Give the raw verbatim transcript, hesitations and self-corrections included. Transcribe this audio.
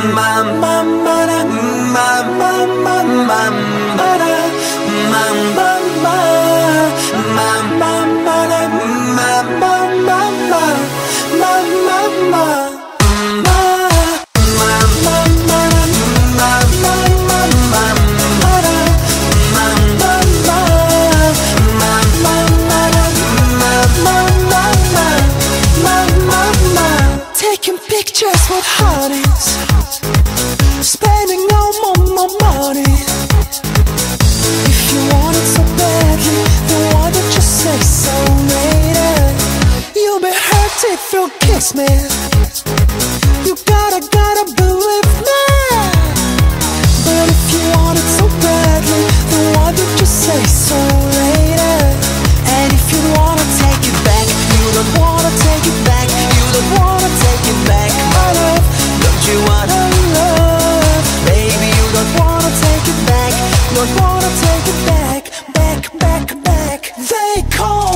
ma ma ma da, ma ma ma ma ma da, ma ma ma, ma ma ma da, ma ma ma ma, ma ma ma. Taking pictures with hotties, spending no more, more money. If you want it so badly, then why don't you say so later? You'll be hurt if you kiss me. You gotta, gotta believe me. But if you want it so badly, then why don't you say so later? And if you wanna take it back, you don't wanna take it back, you don't wanna take it back, my love. Don't you wanna love? Baby, you don't wanna take it back, don't wanna take it back, back, back, back. They call